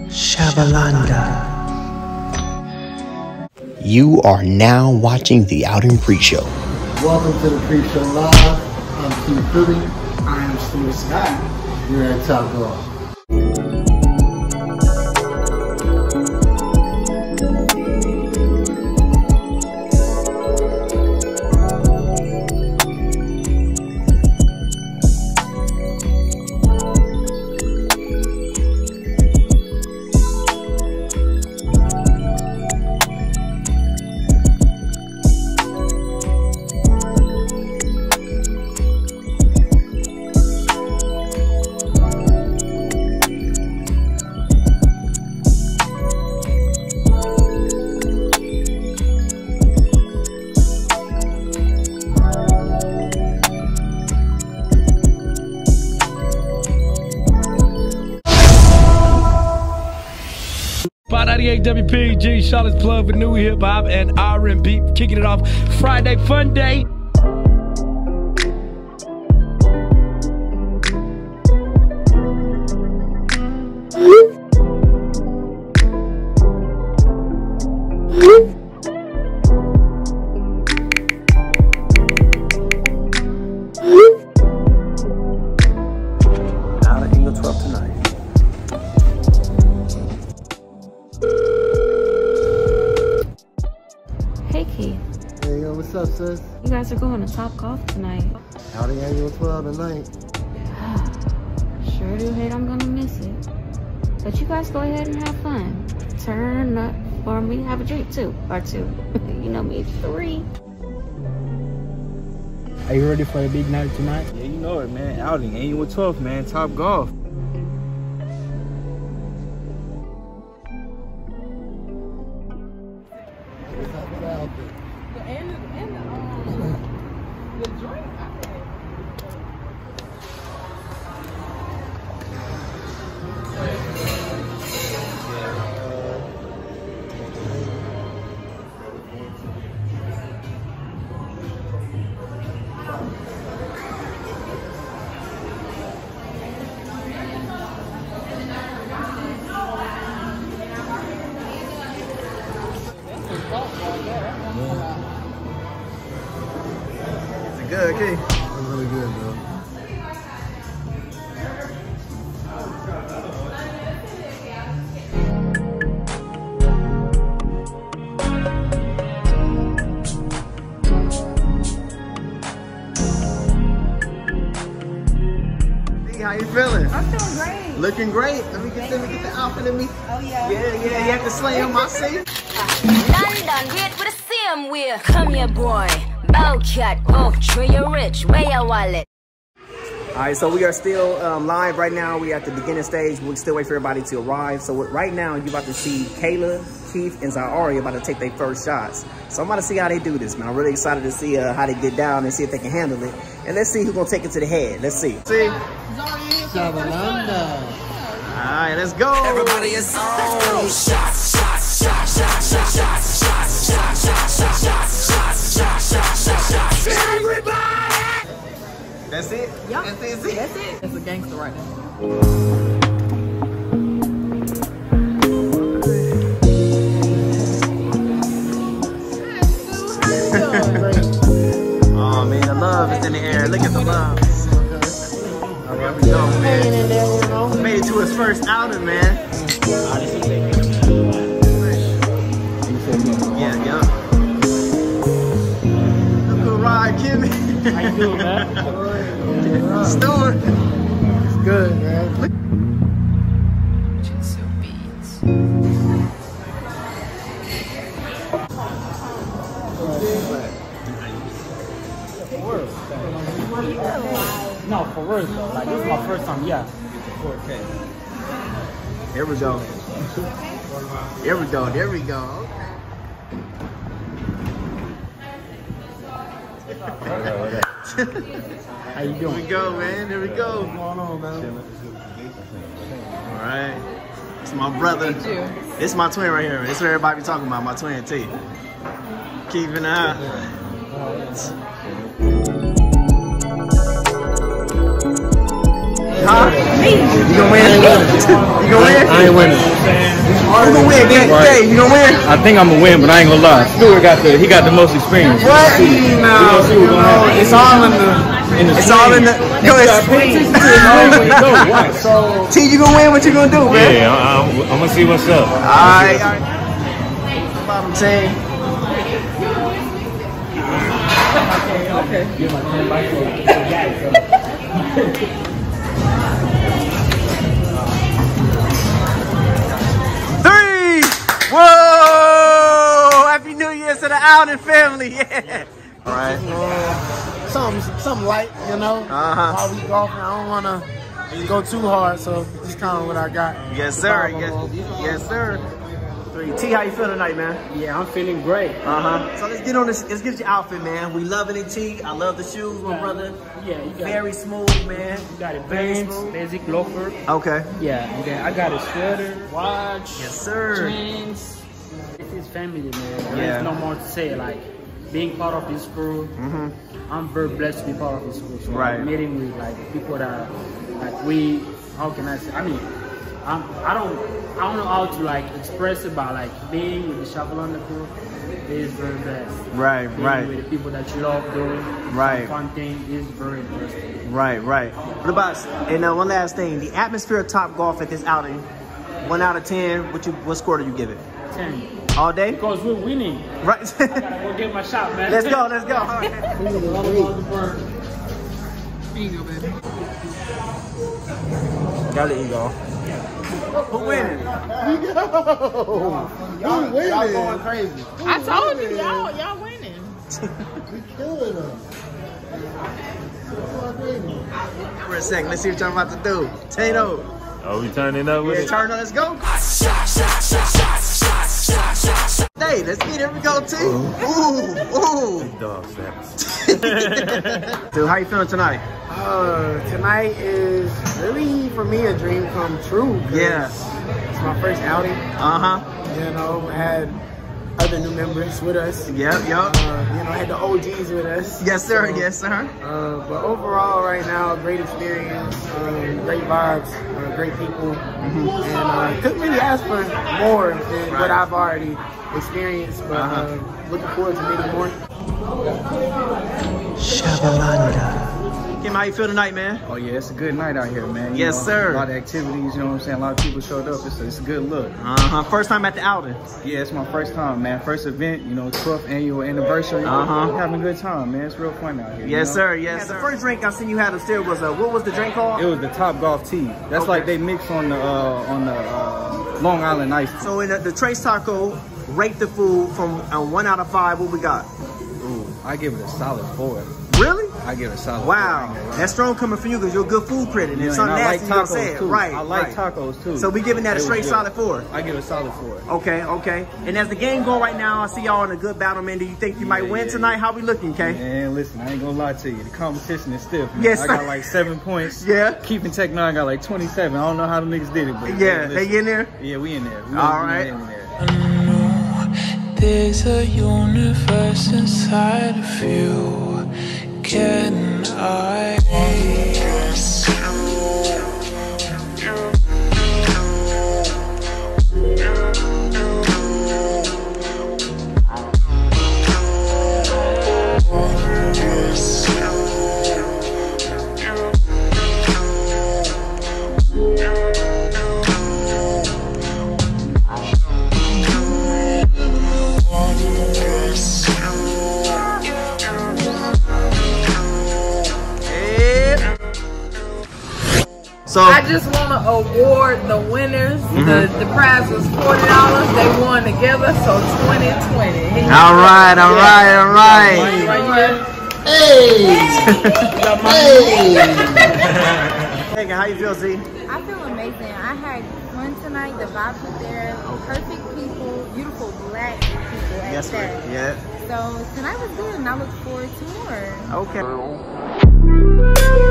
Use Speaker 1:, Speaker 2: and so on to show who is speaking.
Speaker 1: Shabalanda. You are now watching the Outing Pre-Show.
Speaker 2: Welcome to the Pre-Show Live. I'm Keith Philly. I am Stuart Rising. We're at TopGolf.
Speaker 3: WPG, Charlotte's plug for new hip hop and R&B, kicking it off Friday Fun Day.
Speaker 1: Out of Eagle 12 tonight.
Speaker 4: Hey Keith.
Speaker 2: Hey, yo, what's up, sis?
Speaker 4: You guys are going to TopGolf tonight.
Speaker 2: Outing Annual 12 tonight.
Speaker 4: Sure do hate I'm gonna miss it. But you guys go ahead and have fun. Turn up for me. Have a drink too. Or two. You know me, 3.
Speaker 5: Are you ready for a big night tonight?
Speaker 6: Yeah, you know it, man. Outing Annual 12, man. TopGolf. Good, okay.
Speaker 2: It's really good, bro.
Speaker 6: How you feeling?
Speaker 7: I'm feeling great.
Speaker 6: Looking great. Let me get the outfit of me.
Speaker 7: Oh yeah.
Speaker 6: Yeah, you have to slam my seat.
Speaker 8: London, weird with the same way. Come here, boy. Bowcat, oh, Zhariyah Rich, where your wallet?
Speaker 1: Alright, so we are still live right now. We're at the beginning stage. We'll still wait for everybody to arrive. So right now, you're about to see Kayla, Keith, and Zhariyah about to take their first shots. So I'm about to see how they do this, man. I'm really excited to see how they get down and see if they can handle it. And let's see who's going to take it to the head. Let's see.
Speaker 6: See?
Speaker 2: Shabalanda.
Speaker 6: Alright, let's go. Everybody is on. Shots, shots, shots, shots, shots, shots, shots, shots, shots, shots, shots, shots, shots, shots, shots, shots. Everybody! That's it?
Speaker 7: Yep.
Speaker 6: That's it?
Speaker 7: That's it. It's a gangster right now.
Speaker 6: Oh man, the love is in the air. Look at the love. There we go, man. Made it to his first outing, man. Yeah, yeah. Look who ride, Kemet.
Speaker 5: How you doing, man?
Speaker 6: Stuart.
Speaker 2: It's good, man.
Speaker 5: No, for real though. Like this is my first time, yeah.
Speaker 6: 4K. Here we go. Here we go. There we go. Okay.
Speaker 5: How you doing?
Speaker 6: Here we go, man. Here we go.
Speaker 2: What's going on, man?
Speaker 6: All right. It's my brother. It's my twin right here. It's what everybody be talking about. My twin T. Keeping an eye. Huh?
Speaker 7: Me.
Speaker 1: You gonna win? You gonna win?
Speaker 2: I ain't winning.
Speaker 1: Who gonna win? Kay, you gonna win?
Speaker 5: I think I'm gonna win, but I ain't gonna lie. Stuart got the most experience.
Speaker 1: What? No, it's all in the. It's all in the. Go ahead. T, you gonna win? What you gonna do, man?
Speaker 9: Yeah, I'm gonna see what's up.
Speaker 1: All right. Bottom team.
Speaker 5: Okay.
Speaker 1: 3. Whoa! Happy New Year to the Alden family. Yeah. All right.
Speaker 2: Something light, you know. While we golfing, I don't wanna go too hard, so this is kind of what I got.
Speaker 1: Yes, sir. Yes, sir. 3. T, how you feeling tonight, man?
Speaker 5: Yeah, I'm feeling great.
Speaker 1: So let's get on this. Let's get your outfit, man. We loving it, T. I love the shoes, my brother.
Speaker 5: Yeah, you got
Speaker 1: very smooth, man.
Speaker 5: You got it.
Speaker 1: Very
Speaker 5: Pants,
Speaker 1: smooth.
Speaker 5: basic loafer.
Speaker 1: Okay.
Speaker 5: Yeah, and then I got a sweater, watch.
Speaker 1: Yes, sir.
Speaker 5: Jeans. This is family, man.
Speaker 1: Yeah.
Speaker 5: There's no more to say. Like being part of this crew, I'm very blessed to be part of this crew. So
Speaker 1: Right.
Speaker 5: I'm meeting with like people that like we. How can I say? I mean, I don't know how to like express it, but like being with the Shuffle on the crew is very blessed.
Speaker 1: Right,
Speaker 5: Being
Speaker 1: right.
Speaker 5: with the people that you love doing
Speaker 1: Right.
Speaker 5: fun thing is very interesting.
Speaker 1: Right. What about, and one last thing, the atmosphere of TopGolf at this outing, 1 out of 10, what score do you give it?
Speaker 5: 10.
Speaker 1: All day?
Speaker 5: Because we're winning.
Speaker 1: Right.
Speaker 5: I gotta go get my shot, man.
Speaker 1: Let's go. All right.
Speaker 7: Here you go, baby.
Speaker 1: Gotta let you go. Who winning?
Speaker 2: Y'all going crazy.
Speaker 7: I told you, y'all winning.
Speaker 2: We killing them.
Speaker 1: For a second, let's see what y'all about to do. Tato.
Speaker 9: Are we turning up with
Speaker 1: Yeah,
Speaker 9: it?
Speaker 1: turn on, let's go. Hey, let's get it. Here we go, T. Ooh.
Speaker 9: Dog status.
Speaker 1: Dude, how you feeling tonight?
Speaker 2: Tonight is really, for me, a dream come true.
Speaker 1: Yeah.
Speaker 2: It's my first outing. You know, I had other new members with us.
Speaker 1: Yep.
Speaker 2: You know, I had the OGs with us.
Speaker 1: Yes, sir.
Speaker 2: So,
Speaker 1: Yes, sir.
Speaker 2: but overall, right now, great experience, great vibes, great people, and couldn't really ask for more than what I've already experienced. But looking forward to meeting more.
Speaker 1: Shabalanda. Kim, how you feel tonight, man?
Speaker 5: Oh yeah, it's a good night out here, man. You
Speaker 1: Yes,
Speaker 5: know,
Speaker 1: sir.
Speaker 5: A lot of activities, you know what I'm saying? A lot of people showed up. It's a good look.
Speaker 1: First time at the outing.
Speaker 5: Yeah, it's my first time, man. First event, you know, 12th annual anniversary. Having a good time, man. It's real fun out here.
Speaker 1: Yes,
Speaker 5: you know?
Speaker 1: sir. Yes, sir. The first drink I seen you had upstairs was what was the drink called?
Speaker 5: It was the TopGolf tea. That's like they mix on the Long Island Ice.
Speaker 1: So in the Trace Taco, rate the food from 1 out of 5. What we got?
Speaker 5: Ooh, I give it a solid 4.
Speaker 1: Really?
Speaker 5: I give it a solid 4.
Speaker 1: Wow, that's strong coming from you because you're a good food critic. And if something nasty, you don't say it. Right.
Speaker 5: I like tacos too.
Speaker 1: So we giving that a straight solid 4.
Speaker 5: I give it a solid 4.
Speaker 1: Okay. And as the game going right now, I see y'all in a good battle, man. Do you think you might win tonight? How we looking, Kay?
Speaker 5: Man, listen, I ain't gonna lie to you. The competition is stiff, man.
Speaker 1: Yes,
Speaker 5: I got like 7 points.
Speaker 1: Yeah.
Speaker 5: Keeping Teknon got like 27. I don't know how the niggas did it, but
Speaker 1: yeah,
Speaker 5: man,
Speaker 1: they in there?
Speaker 5: Yeah, we in there.
Speaker 1: All right.
Speaker 5: In there.
Speaker 10: I know there's a universe inside of you. Can I undress you?
Speaker 1: So
Speaker 7: I just want to award the winners. The prize was $40. They won together, so 2020.
Speaker 1: all right.
Speaker 7: Right here.
Speaker 1: Hey, how you feel, Z?
Speaker 11: I feel amazing. I had fun tonight. The vibes were there. Perfect people, beautiful black people at
Speaker 1: Yes,
Speaker 11: that.
Speaker 1: yeah.
Speaker 11: So tonight was good, and I look forward to more.
Speaker 1: Okay.